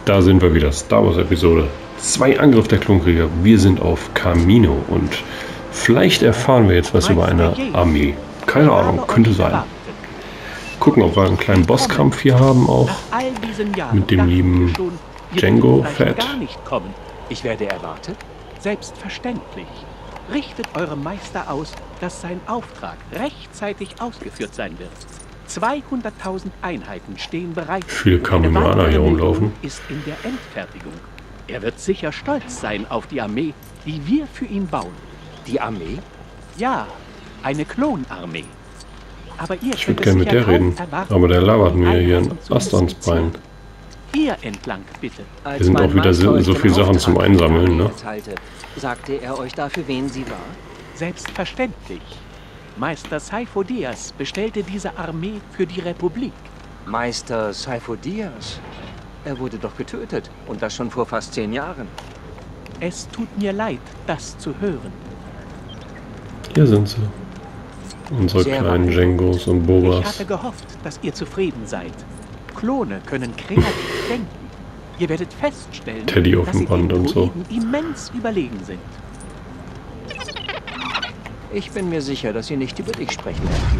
Da sind wir wieder. Star Wars Episode 2 Angriff der Klonkrieger. Wir sind auf Kamino und vielleicht erfahren wir jetzt was über eine Armee. Keine Ahnung, könnte sein. Gucken, ob wir einen kleinen Bosskampf hier haben auch. Mit dem lieben Jango Fett. Ich werde erwartet? Selbstverständlich. Richtet eurem Meister aus, dass sein Auftrag rechtzeitig ausgeführt sein wird. 200.000 Einheiten stehen bereit. Viele Kaminoaner hier rumlaufen. Ist in der Endfertigung. Er wird sicher stolz sein auf die Armee, die wir für ihn bauen. Die Armee? Ja, eine Klonarmee. Aber ihr ich würde gerne mit der reden, aber der labert mir hier ein Ast ans Bein. Hier entlang, bitte. Hier sind auch wieder so viele Sachen zum Einsammeln, ne? Sagte er euch dafür, wen sie war? Selbstverständlich. Meister Saiphodias bestellte diese Armee für die Republik. Meister Saiphodias? Er wurde doch getötet, und das schon vor fast 10 Jahren. Es tut mir leid, das zu hören. Hier sind sie. Unsere kleinen Jangos und Bobas. Ich hatte gehofft, dass ihr zufrieden seid. Klone können kreativ denken. Ihr werdet feststellen, Teddy auf dem Band und so. Immens überlegen sind. Ich bin mir sicher, dass Sie nicht über dich sprechen, Herr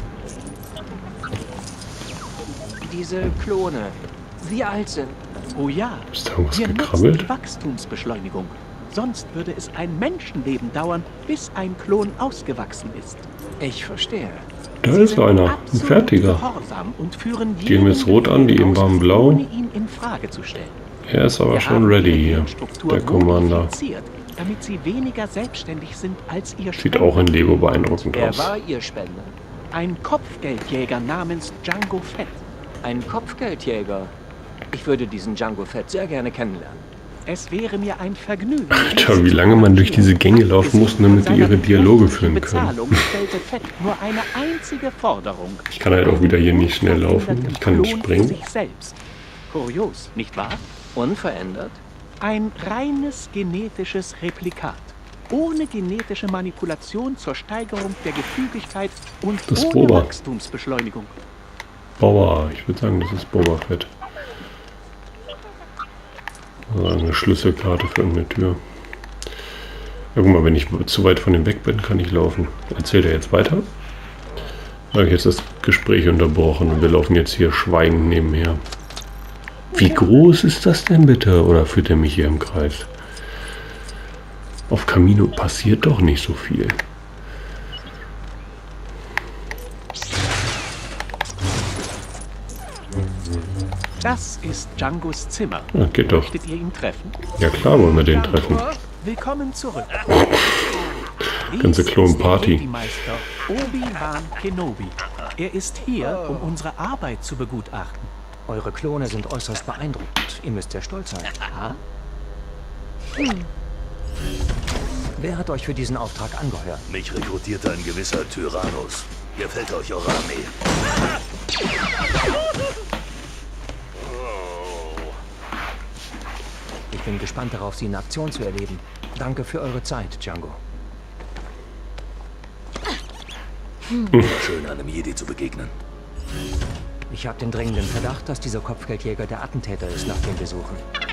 Pier. Diese Klone, wie alt sind? Oh ja, ist da irgendwas wir nutzen gekrabbelt? die Wachstumsbeschleunigung. Sonst würde es ein Menschenleben dauern, bis ein Klon ausgewachsen ist. Ich verstehe. Da ist einer, ein Fertiger. Die haben jetzt rot an, die eben waren blau. Ohne ihn in Frage zu stellen. Er ist aber schon ready hier, der Commander. Damit sie weniger selbstständig sind als ihr Spender. Sieht auch in Lego beeindruckend aus. Wer war Ihr Spender? Ein Kopfgeldjäger namens Jango Fett. Ein Kopfgeldjäger? Ich würde diesen Jango Fett sehr gerne kennenlernen. Es wäre mir ein Vergnügen. Alter, wie lange man durch diese Gänge laufen muss, damit die ihre Dialoge führen können. Stellte Fett nur eine einzige Forderung. Ich kann halt auch wieder hier nicht schnell laufen. Ich kann nicht springen. Sich selbst. Kurios, nicht wahr? Unverändert? Ein reines genetisches Replikat. Ohne genetische Manipulation zur Steigerung der Gefügigkeit und das ohne Boba. Wachstumsbeschleunigung. Boba, ich würde sagen, das ist Boba Fett. Also eine Schlüsselkarte für irgendeine Tür. Ja, guck mal, wenn ich zu weit von dem weg bin, kann ich laufen. Erzählt er jetzt weiter? Da habe ich jetzt das Gespräch unterbrochen und wir laufen jetzt hier schweigend nebenher. Wie groß ist das denn bitte? Oder führt er mich hier im Kreis? Auf Kamino passiert doch nicht so viel. Das ist Jangos Zimmer. Ja, geht doch. Möchtet ihr ihn treffen? Ja klar wollen wir den treffen. Willkommen zurück. Ganze Klonparty. Meister Obi-Wan Kenobi. Er ist hier, um unsere Arbeit zu begutachten. Eure Klone sind äußerst beeindruckend. Ihr müsst sehr stolz sein. Ha? Wer hat euch für diesen Auftrag angeheuert? Mich rekrutierte ein gewisser Tyrannus. Gefällt euch eure Armee? Ich bin gespannt darauf, Sie in Aktion zu erleben. Danke für eure Zeit, Jango. Schön, einem Jedi zu begegnen. Ich habe den dringenden Verdacht, dass dieser Kopfgeldjäger der Attentäter ist, nach dem wir suchen.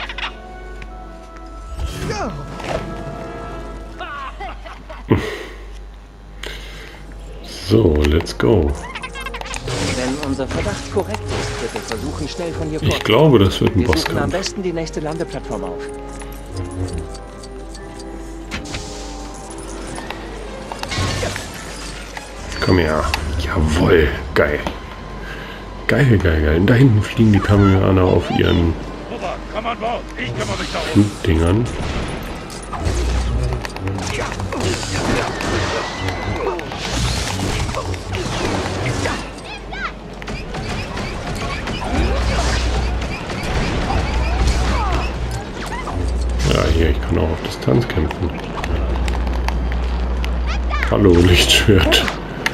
So, let's go. Wenn unser Verdacht korrekt ist, bitte versuchen, schnell von hier Ich glaube, das wird ein Wir suchen am Bosskampf. besten die nächste Landeplattform auf. Komm her. Jawohl. Geil. Geil, geil, geil. Und da hinten fliegen die Kameraner auf ihren Opa, komm an Bord. Ich kümmere mich darum. Flugdingern. Ja, hier, ich kann auch auf Distanz kämpfen. Hallo, Lichtschwert.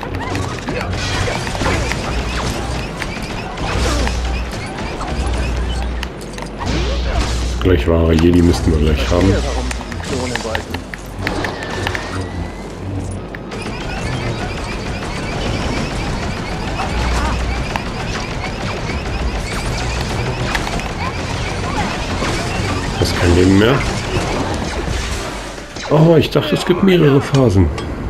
Gleich wahre Jedi müssten wir gleich haben. Warum Sie klonen wollten. Das ist kein Leben mehr. Oh, ich dachte, es gibt mehrere Phasen.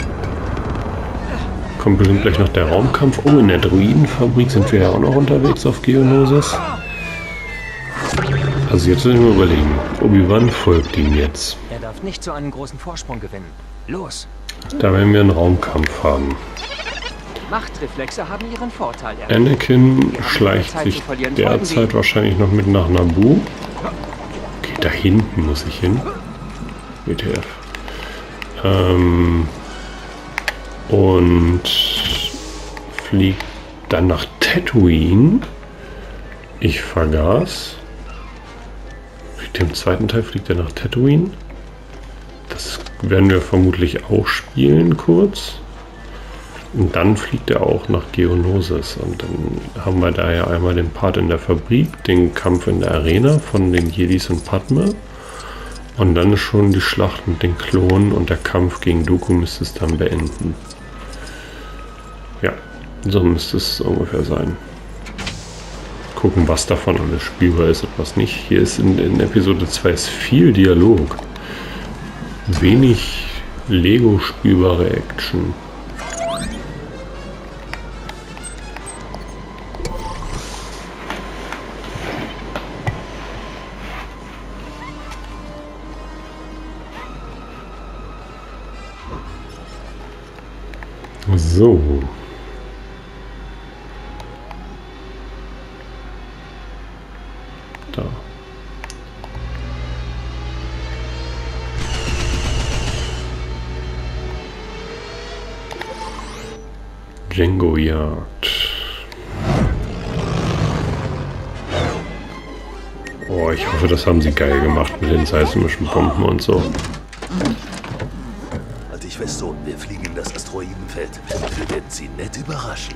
Kommt bestimmt gleich noch der Raumkampf. Oh, in der Druidenfabrik sind wir ja auch noch unterwegs auf Geonosis. Also jetzt müssen wir überlegen. Obi-Wan folgt ihm jetzt. Er darf nicht so einen großen Vorsprung gewinnen. Los! Da werden wir einen Raumkampf haben. Machtreflexe haben ihren Vorteil. Anakin schleicht sich derzeit wahrscheinlich noch mit nach Naboo. Okay, da hinten muss ich hin. WTF. Und fliegt dann nach Tatooine. Ich vergaß. Im zweiten Teil fliegt er nach Tatooine. Das werden wir vermutlich auch spielen kurz. Und dann fliegt er auch nach Geonosis. Und dann haben wir da ja einmal den Part in der Fabrik, den Kampf in der Arena von den Jedis und Padme. Und dann schon die Schlacht mit den Klonen und der Kampf gegen Dooku müsste es dann beenden. Ja, so müsste es ungefähr sein. Gucken, was davon alles spielbar ist und was nicht. Hier ist in Episode 2 ist viel Dialog. Wenig Lego-spielbare Action. So. Da. Django Yard. Oh, ich hoffe, das haben sie geil gemacht mit den seismischen Bomben und so. Halt dich fest, Sohn. Wir fliegen in das Asteroidenfeld. Wir werden sie nett überraschen.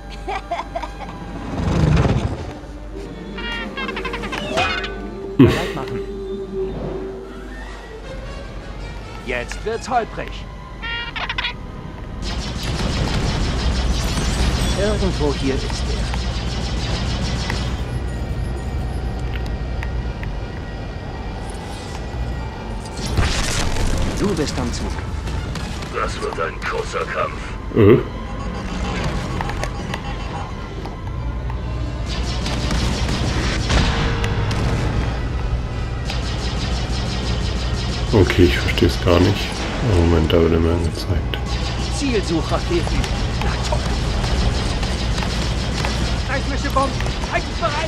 Bereit machen. Jetzt wird's holprig. Irgendwo hier ist er. Du bist am Zug. Das wird ein großer Kampf. Okay, ich verstehe es gar nicht. Moment, da wird er mir angezeigt. Zielsuchraketen. Na toll. Seismische Bomben. Haltet bereit.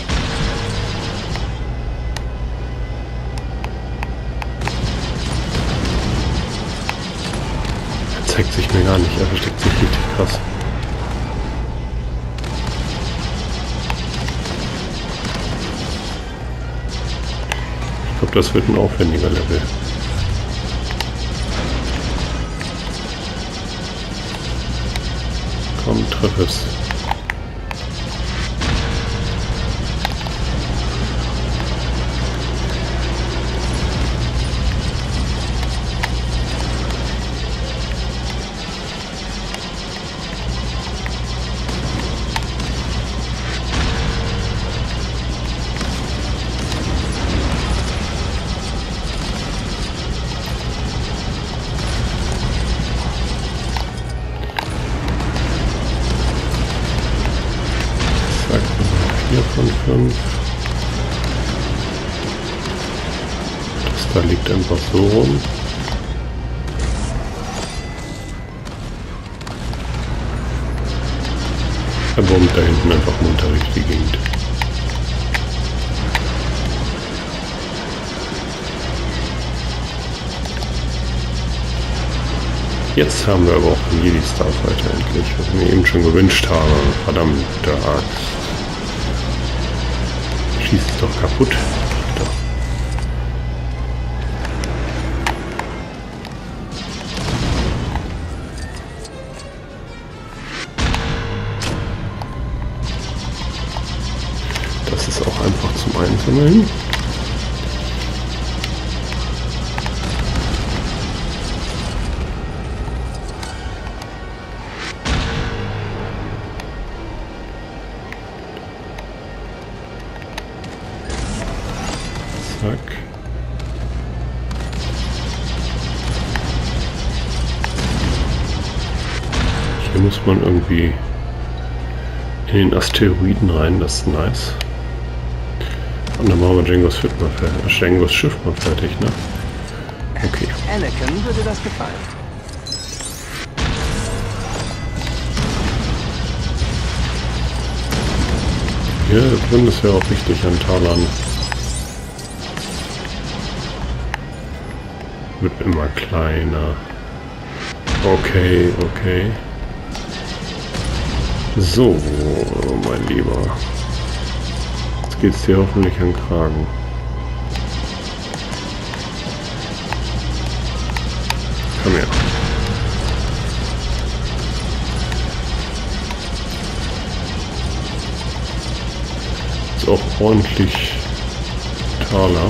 Er zeigt sich mir gar nicht. Er versteckt sich richtig krass. Ich glaube, das wird ein aufwendiger Level. Komm, treff es. Von 5. Das da liegt einfach so rum. Er bombt da hinten einfach munter durch die Gegend. Jetzt haben wir aber auch den Jedi Starfighter endlich, was ich mir eben schon gewünscht habe. Verdammte Axt. Schießt es doch kaputt. Da. Das ist auch einfach zum Einsammeln. Zack. Hier muss man irgendwie in den Asteroiden rein, das ist nice. Und dann machen wir Jangos Schiff mal fertig, ne? Okay. Anakin würde das gefallen. Hier drin ist ja auch richtig an Talan. Wird immer kleiner. Okay, okay. So, mein Lieber. Jetzt geht's dir hoffentlich an den Kragen. Komm her. Ist auch ordentlich Taler.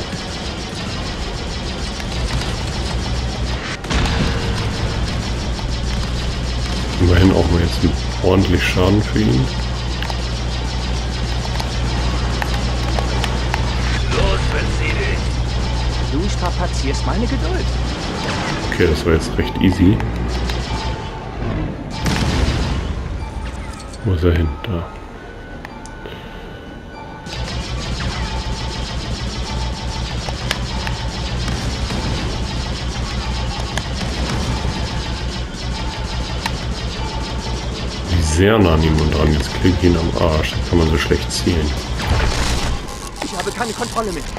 Immerhin auch mal jetzt ordentlich Schaden für ihn. Los, verzieh dich! Du strapazierst meine Geduld. Okay, das war jetzt recht easy. Wo ist er hin? Da. Sehr nah an ihm dran. Jetzt kriege ich ihn am Arsch. Da kann man so schlecht zielen. Ich habe keine Kontrolle mehr.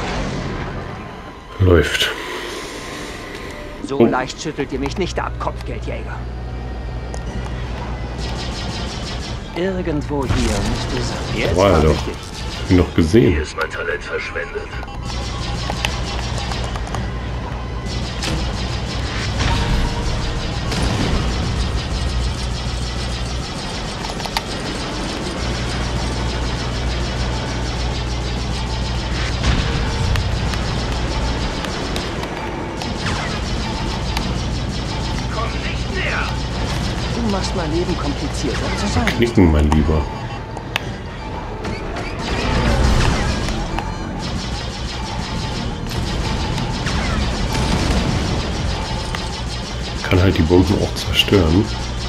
Läuft. So leicht schüttelt ihr mich nicht ab, Kopfgeldjäger. Irgendwo hier müsste sein. Jetzt War er doch. richtig. Hab ihn noch gesehen. Hier ist mein Talent verschwendet. Du machst mein Leben komplizierter zu sein. Knicken, mein Lieber. Kann halt die Bomben auch zerstören.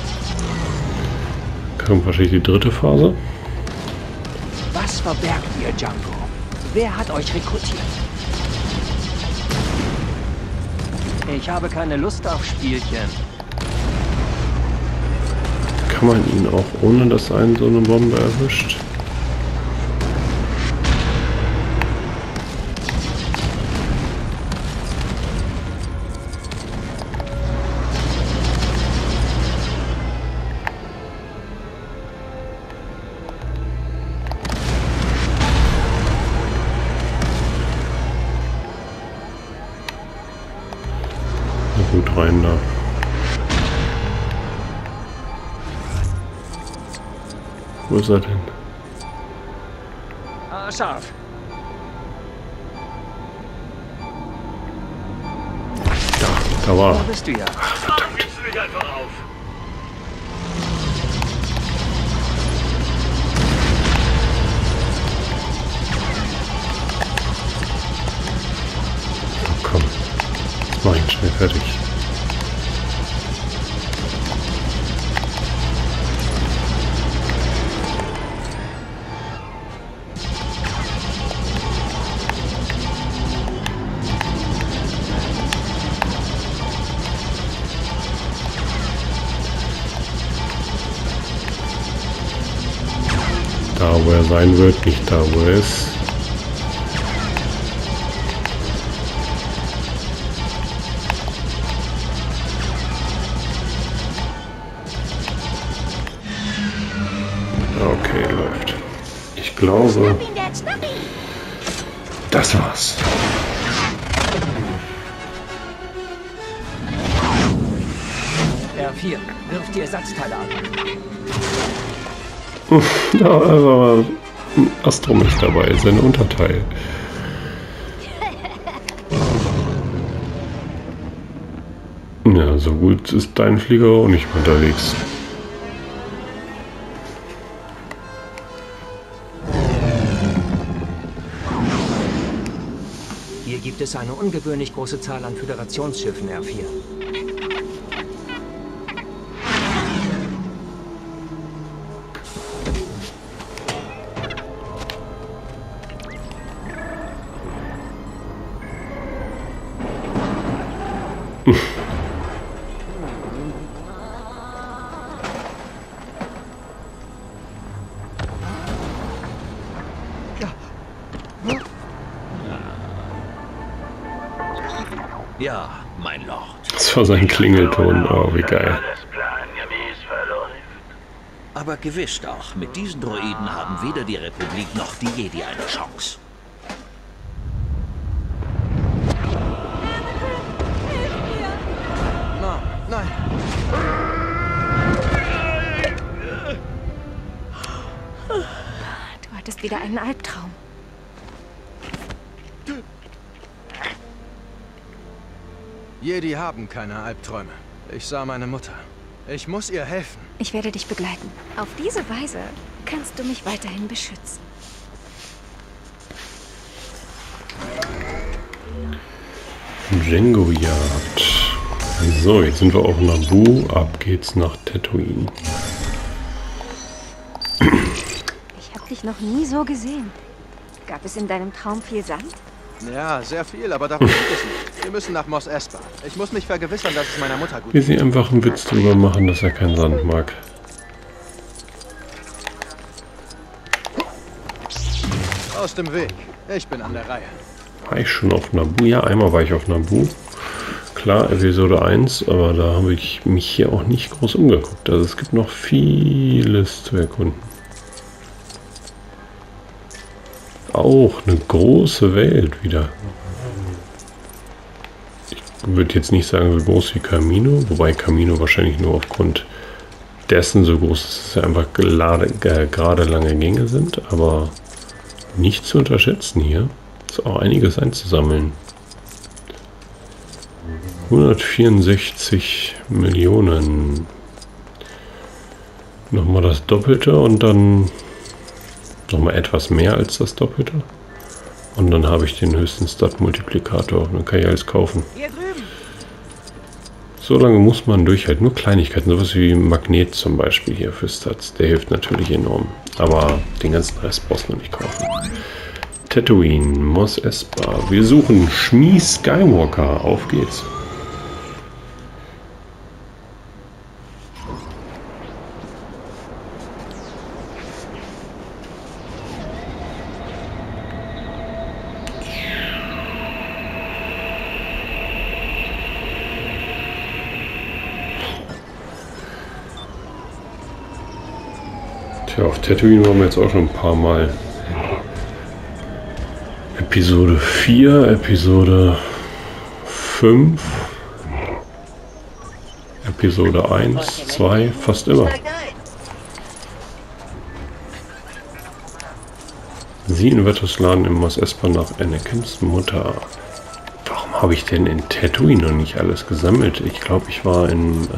Kommt wahrscheinlich die dritte Phase. Was verbergt ihr, Django? Wer hat euch rekrutiert? Ich habe keine Lust auf Spielchen. Kann man ihn auch ohne dass einen so eine Bombe erwischt? Na gut, rein da. Wo ist er denn? Ah, scharf. Da war Da er. bist du ja. Verdammt. Gibst du mich einfach auf? Oh, komm. Jetzt mach ihn schnell fertig. Da, wo er sein wird, nicht da, wo er ist. Okay, läuft. Ich glaube, das war's. R4, wirf die Ersatzteile ab. Da ist aber ein Astromech dabei, sein Unterteil. Ja, so gut ist dein Flieger auch nicht mehr unterwegs. Hier gibt es eine ungewöhnlich große Zahl an Föderationsschiffen, R4. Ja, mein Lord. Das war sein Klingelton. Oh, wie geil. Aber gewiss doch, mit diesen Droiden haben weder die Republik noch die Jedi eine Chance. Nein. Du hattest wieder einen Albtraum. Jedi haben keine Albträume. Ich sah meine Mutter. Ich muss ihr helfen. Ich werde dich begleiten. Auf diese Weise kannst du mich weiterhin beschützen. Django-Jagd. So, jetzt sind wir auf Naboo. Ab geht's nach Tatooine. Ich habe dich noch nie so gesehen. Gab es in deinem Traum viel Sand? Ja, sehr viel, aber darum geht es nicht. Wir müssen nach Mos Espa. Ich muss mich vergewissern, dass es meiner Mutter gut Wie geht. sie einfach einen Witz drüber machen, dass er keinen Sand mag. Aus dem Weg. Ich bin an der Reihe. War ich schon auf Naboo? Ja, einmal war ich auf Naboo. Klar, Episode 1, aber da habe ich mich hier auch nicht groß umgeguckt. Also es gibt noch vieles zu erkunden. Auch eine große Welt wieder. Ich würde jetzt nicht sagen so groß wie Kamino, wobei Kamino wahrscheinlich nur aufgrund dessen so groß ist, dass es einfach gerade lange Gänge sind, aber nicht zu unterschätzen hier. Ist auch einiges einzusammeln. 164 Millionen. Nochmal das Doppelte und dann nochmal etwas mehr als das Doppelte. Und dann habe ich den höchsten Stat-Multiplikator. Dann kann ich alles kaufen. So lange muss man durchhalten. Nur Kleinigkeiten, sowas wie Magnet zum Beispiel hier für Stats. Der hilft natürlich enorm. Aber den ganzen Rest brauchst du noch nicht kaufen. Tatooine, Mos Espa. Wir suchen Shmi Skywalker. Auf geht's. Tja, auf Tatooine waren wir jetzt auch schon ein paar Mal. Episode 4, Episode 5, Episode 1, 2, fast immer. Sie in Vettosladen im Mos Espa nach Anakins Mutter. Warum habe ich denn in Tatooine noch nicht alles gesammelt? Ich glaube, ich war in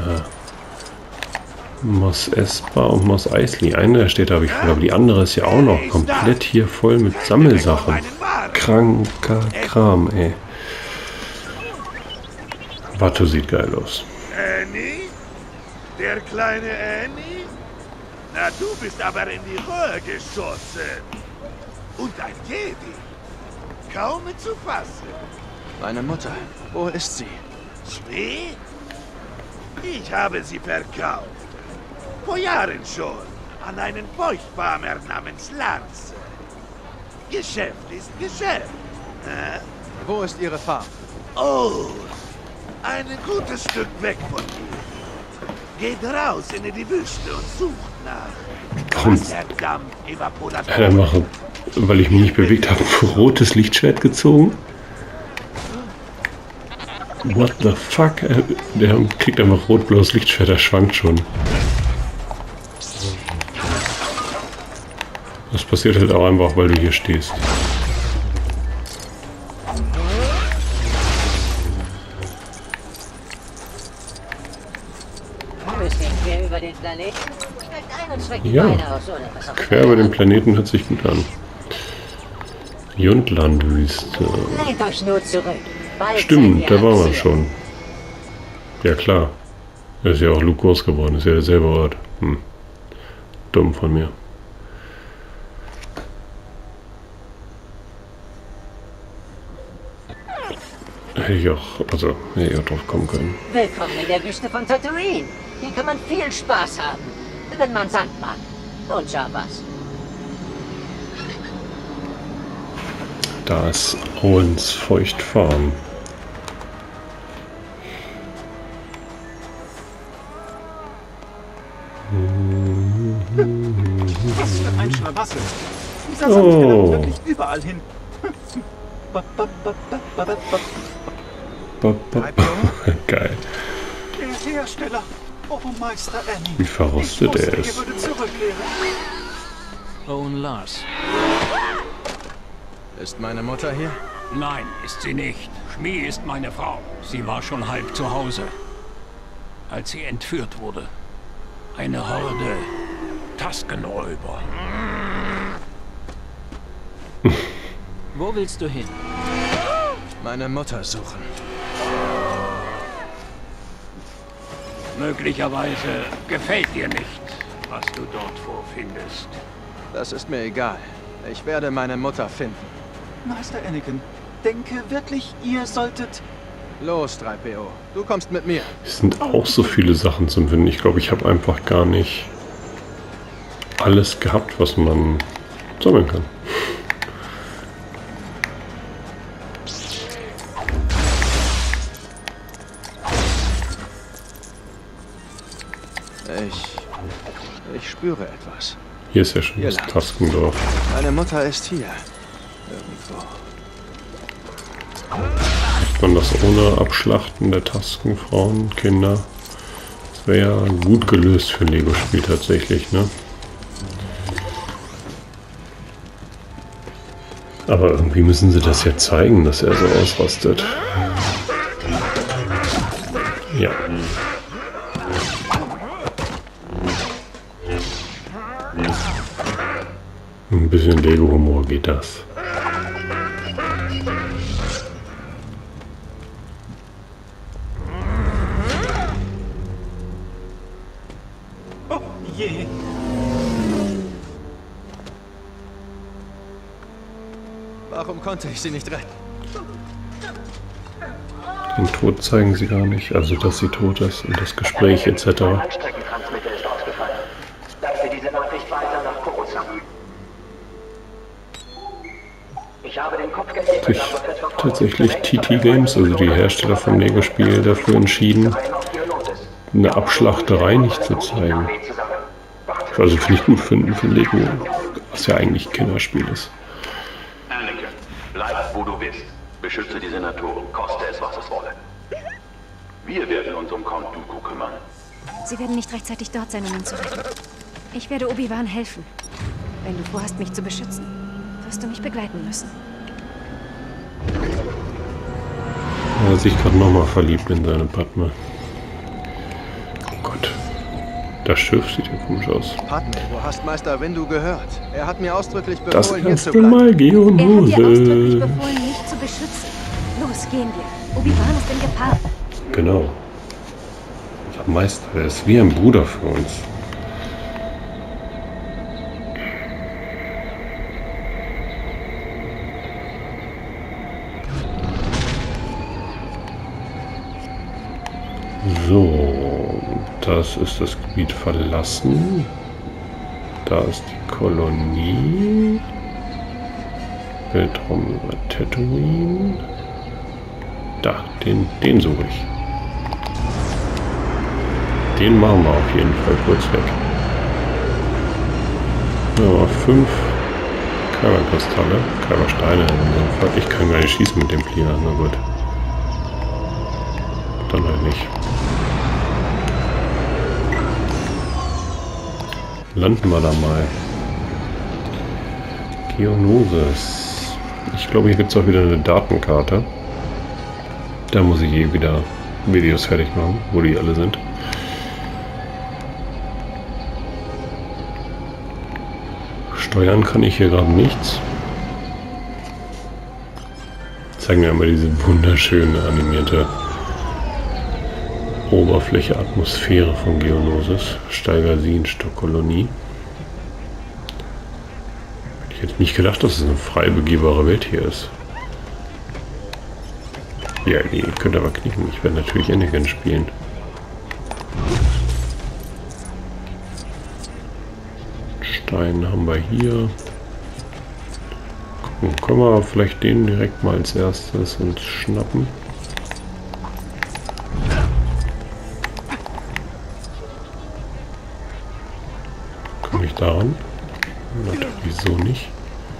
Mos Espa und Mos Eisley. Eine der Städte habe ich voll, aber die andere ist ja auch noch komplett hier voll mit Sammelsachen. Kranker Kram, ey. Watto sieht geil aus. Annie? Der kleine Annie? Na, du bist aber in die Röhre geschossen. Und ein Jedi. Kaum mit zu fassen. Meine Mutter. Wo ist sie? Shmi? Ich habe sie verkauft. Vor Jahren schon. An einen Feuchtfarmer namens Lance. Geschäft ist Geschäft. Wo ist ihre Farm? Oh, ein gutes Stück weg von hier. Geht raus in die Wüste und sucht nach Wasserdampf-Evaporatoren. Hat er machen, weil ich mich nicht bewegt habe, ein rotes Lichtschwert gezogen? What the fuck? Der kriegt einfach rot-blaues Lichtschwert, der schwankt schon. Das passiert halt auch einfach, weil du hier stehst. Quer über den Planeten? Steigt ein und streckt die Ja, Beine aus, ohne was auch quer über den Planeten hört sich gut an. Jundlandwüste. Lehnt euch nur zurück. Bald Stimmt, seid da ihr waren wir am Ziel. schon. Ja klar. Er ist ja auch Luke groß geworden, ist ja derselbe Ort. Dumm von mir. Hätte ich auch, also, hätte ich auch drauf kommen können. Willkommen in der Wüste von Tatooine. Hier kann man viel Spaß haben, wenn man Sand mag. Und Javas. Da ist Owens Feuchtfarm. Was für ein Schlamassel. Dieser Sand gelangt wirklich überall hin. Geil. Der Hersteller. Oh, Meister Annie. Wie verrostet er Ich ist. würde zurückkehren. Owen Lars. Ist meine Mutter hier? Nein, ist sie nicht. Shmi ist meine Frau. Sie war schon halb zu Hause, als sie entführt wurde. Eine Horde Taskenräuber. Wo willst du hin? Meine Mutter suchen. Möglicherweise gefällt dir nicht, was du dort vorfindest. Das ist mir egal. Ich werde meine Mutter finden. Meister Anakin, denke wirklich, ihr solltet... Los, 3PO. Du kommst mit mir. Es sind auch so viele Sachen zum Finden. Ich glaube, ich habe einfach gar nicht alles gehabt, was man sammeln kann. Ich spüre etwas. Hier ist ja schon das Taskendorf. Meine Mutter ist hier. Irgendwo. Macht man das ohne Abschlachten der Taskenfrauen, Kinder? Das wäre ja gut gelöst für ein Lego-Spiel tatsächlich, ne? Aber irgendwie müssen sie das ja zeigen, dass er so ausrastet. Ja. Ein bisschen Lego-Humor geht das. Oh je. Warum konnte ich sie nicht retten? Den Tod zeigen sie gar nicht, also dass sie tot ist und das Gespräch etc. Langstreckentransmitter ist ausgefallen. Leite diese Nachricht weiter nach Coruscant. Ich habe den Kopfgeldjäger tatsächlich TT Games, also die Hersteller vom Lego-Spiel, dafür entschieden, eine Abschlachterei nicht zu zeigen. Also finde ich gut für Lego, was ja eigentlich ein Kinderspiel ist. Anakin, bleib wo du bist. Beschütze die Senatoren, koste es, was es wolle. Wir werden uns um Count Dooku kümmern. Sie werden nicht rechtzeitig dort sein, um ihn zu retten. Ich werde Obi-Wan helfen. Wenn du vorhast, mich zu beschützen, wirst du mich begleiten müssen. Er hat sich gerade nochmal verliebt in seine Padme. Oh Gott. Das Schiff sieht ja komisch aus. Padme, du hast Meister Windu gehört. Er hat mir ausdrücklich Das befohlen, hier kannst zu du bleiben. mal, Er hat dir ausdrücklich Geonose. befohlen, mich zu beschützen. Los, gehen wir. Obi-Wan ist in Gefahr. Genau. Unser Meister, der ist wie ein Bruder für uns. So, das ist das Gebiet verlassen. Da ist die Kolonie. Weltraum über Tatooine. Da, den suche ich. Den machen wir auf jeden Fall kurz weg. Ja, 5 Kyberkristalle, Kybersteine in unserem Fall. Ich kann gar nicht schießen mit dem Flieger, na gut. Dann halt nicht. Landen wir da mal. Geonosis. Ich glaube, hier gibt es auch wieder eine Datenkarte. Da muss ich eh wieder Videos fertig machen, wo die alle sind. Steuern kann ich hier gerade nichts. Zeigen mir einmal diese wunderschöne animierte Oberfläche, Atmosphäre von Geonosis, Steigersin-Stockkolonie. Hätte ich jetzt nicht gedacht, dass es eine frei begehbare Welt hier ist. Ja, nee, ihr könnt aber knicken. Ich werde natürlich Anakin spielen. Stein haben wir hier. Gucken, können wir vielleicht den direkt mal als erstes uns schnappen. Komme ich daran? Natürlich so nicht.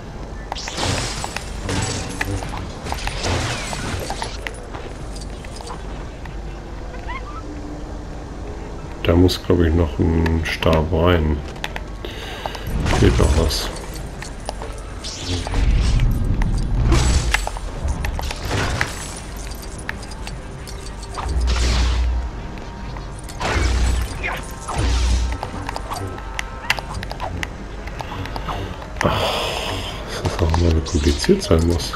Da muss, glaube ich, noch ein Stab rein. Fehlt noch was. Dass das auch mal so kompliziert sein muss.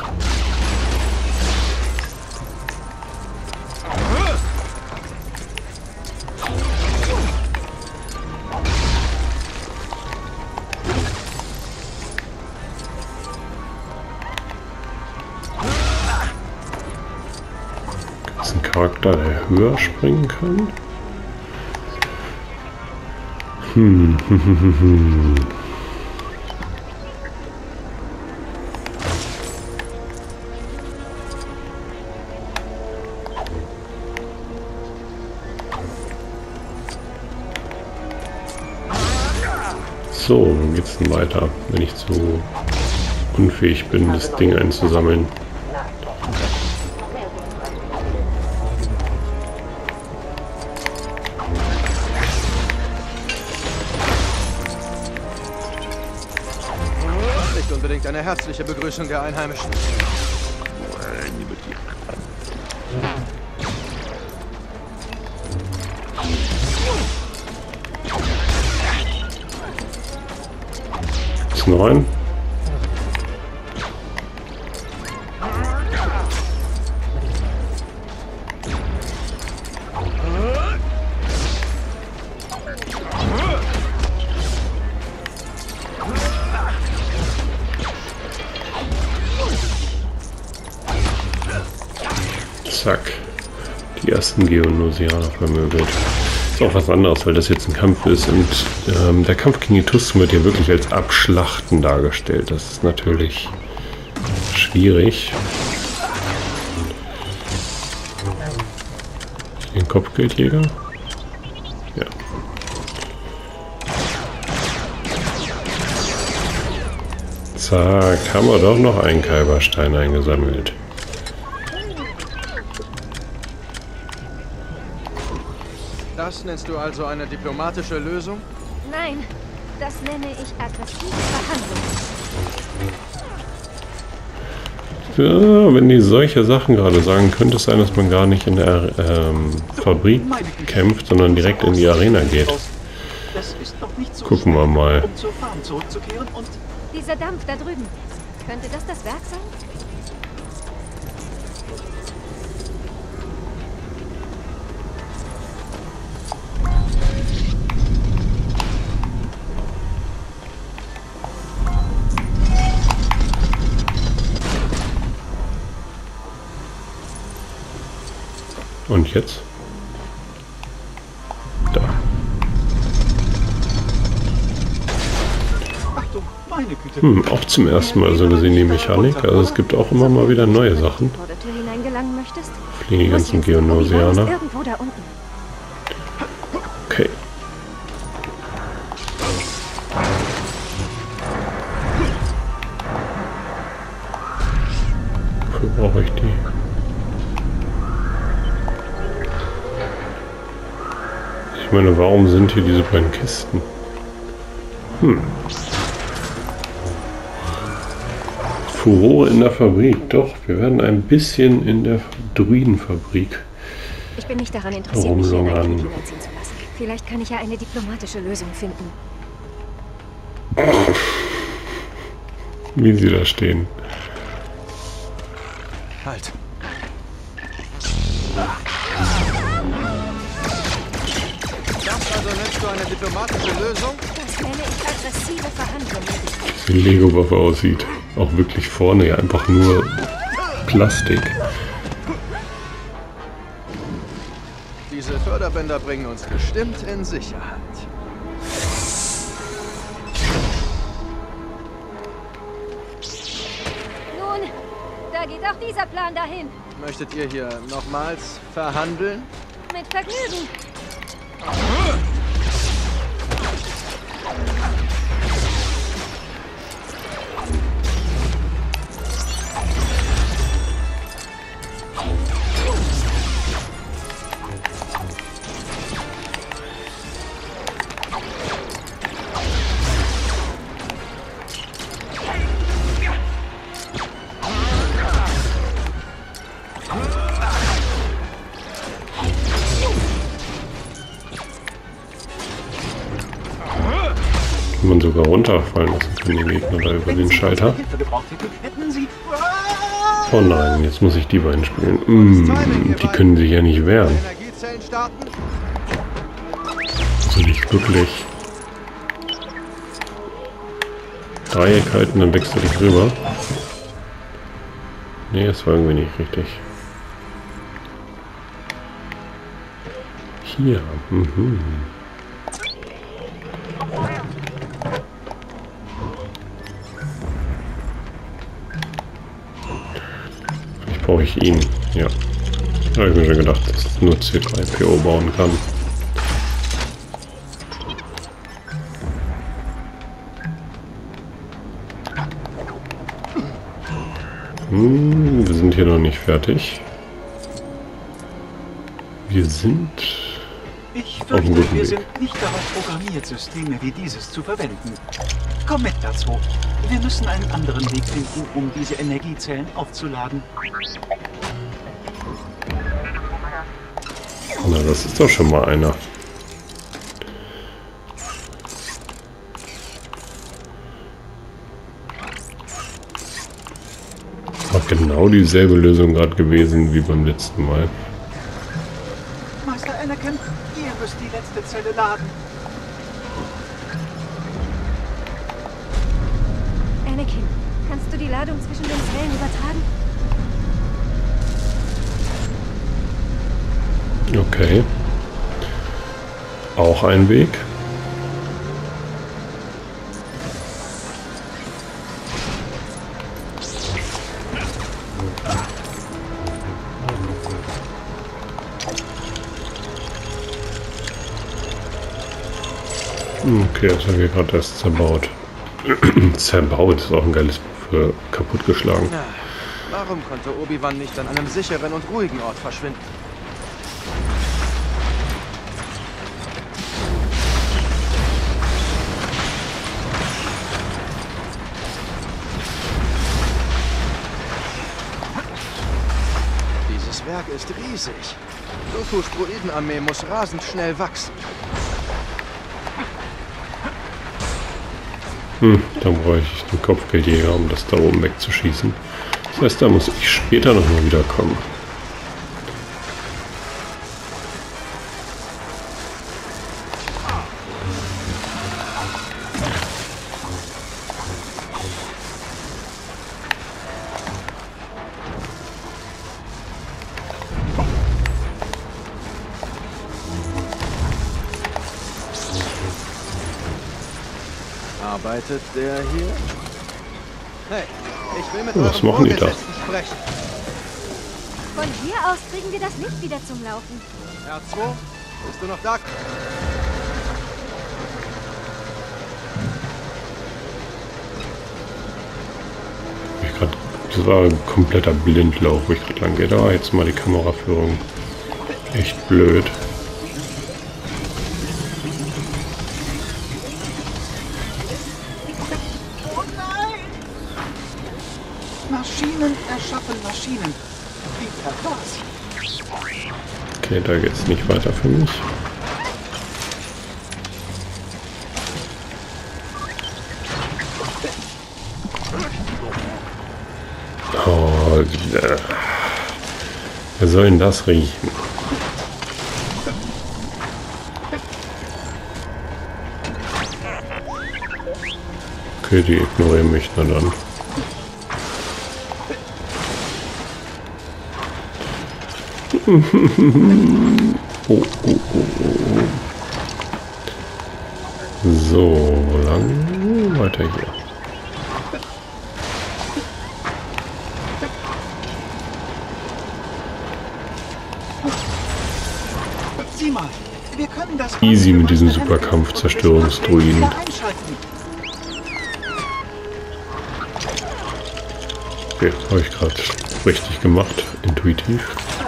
Charakter, der höher springen kann. So, wo geht's denn weiter, wenn ich zu unfähig bin, das Ding einzusammeln? Unbedingt eine herzliche Begrüßung der Einheimischen. Ist noch ein? Zack. Die ersten Geonosianer vermöbelt. Ist auch was anderes, weil das jetzt ein Kampf ist und der Kampf gegen die Tusken wird hier wirklich als Abschlachten dargestellt. Das ist natürlich schwierig. Den Kopfgeldjäger? Ja. Zack, haben wir doch noch einen Kaiberstein eingesammelt. Das nennst du also eine diplomatische Lösung? Nein, das nenne ich aggressive Verhandlung. Ja, wenn die solche Sachen gerade sagen, könnte es sein, dass man gar nicht in der Fabrik kämpft, sondern direkt in die Arena geht. Gucken wir mal. Dieser Dampf da drüben, könnte das Werk sein? Und jetzt? Da. Auch zum ersten Mal so gesehen die Mechanik. Also es gibt auch immer mal wieder neue Sachen. Fliegen die ganzen Geonosianer. Okay. Wofür brauche ich die? Ich meine, warum sind hier diese beiden Kisten? Furore in der Fabrik. Doch, wir werden ein bisschen in der Druidenfabrik Ich bin nicht daran interessiert, mich hier in ein Krieg hineinziehen zu lassen. Vielleicht kann ich ja eine diplomatische Lösung finden. Wie sie da stehen. Halt. Das also nennst du eine diplomatische Lösung? Das nenne ich aggressive Verhandlung. Wie die Lego-Waffe aussieht. Auch wirklich vorne ja einfach nur Plastik. Förderbänder bringen uns bestimmt in Sicherheit. Nun, da geht auch dieser Plan dahin. Möchtet ihr hier nochmals verhandeln? Mit Vergnügen. Kann man sogar runterfallen lassen können, die Gegner da über den Schalter. Oh nein, jetzt muss ich die beiden spielen. Die können sich ja nicht wehren. Also nicht wirklich. Dreieck halten, dann wechsle ich rüber. Nee, das war irgendwie nicht richtig. Hier. Vielleicht brauche ich ihn. Ja. Da habe ich mir schon gedacht, dass es nur C3PO bauen kann. Wir sind hier noch nicht fertig. Wir sind Ich auf einem fürchte, guten wir Weg. sind nicht darauf programmiert, Systeme wie dieses zu verwenden. Komm mit dazu. Wir müssen einen anderen Weg finden, um diese Energiezellen aufzuladen. Na, das ist doch schon mal einer. War genau dieselbe Lösung gerade gewesen wie beim letzten Mal. Meister Anakin, ihr müsst die letzte Zelle laden. Anakin, kannst du die Ladung zwischen den Zellen übertragen? Okay. Auch ein Weg. Okay, das haben wir gerade erst zerbaut. Zerbaut ist auch ein geiles Buch für kaputtgeschlagen. Na, warum konnte Obi-Wan nicht an einem sicheren und ruhigen Ort verschwinden? Dieses Werk ist riesig. Dooku's Droidenarmee muss rasend schnell wachsen. Dann brauche ich den Kopfgeldjäger, um das da oben wegzuschießen. Das heißt, da muss ich später nochmal wiederkommen. Arbeitet der hier? Hey, ich will mit Was eurem machen die da? Vorgesetzten sprechen. Von hier aus kriegen wir das Licht wieder zum Laufen. R2, bist du noch da? Das war ein kompletter Blindlauf, wo ich gerade lang gehe. Da jetzt mal die Kameraführung. Echt blöd. Maschinen erschaffen Maschinen. Wie pervers. Okay, da geht's nicht weiter für mich. Oh, wer soll denn das riechen? Okay, die ignorieren mich nur dann. Oh. So, lang weiter hier. Sieh mal, wir können das Easy mit diesem Superkampf-Zerstörungsdruiden. Okay, habe ich gerade richtig gemacht, intuitiv.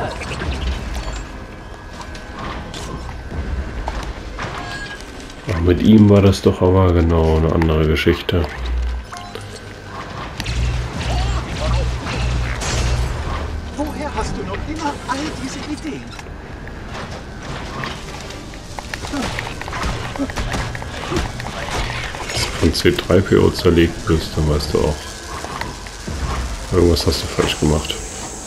Ach, mit ihm war das doch aber genau eine andere Geschichte. Woher hast du noch immer all diese Ideen? Wenn du von C3PO zerlegt bist, dann weißt du auch, irgendwas hast du falsch gemacht.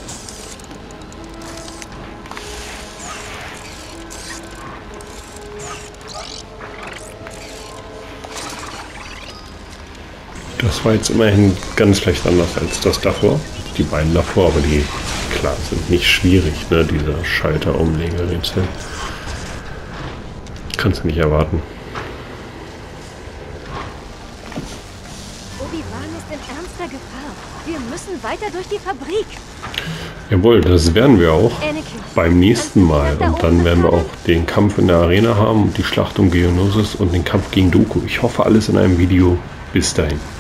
Das war jetzt immerhin ganz leicht anders als das davor. Die beiden davor, aber die, klar, sind nicht schwierig, ne? Dieser Schalter-Umlegerätsel. Kannst du nicht erwarten. Obi-Wan ist in ernster Gefahr. Wir müssen weiter durch die Fabrik. Jawohl, das werden wir auch beim nächsten Mal. Und dann werden wir auch den Kampf in der Arena haben, die Schlacht um Geonosis und den Kampf gegen Dooku. Ich hoffe, alles in einem Video. Bis dahin.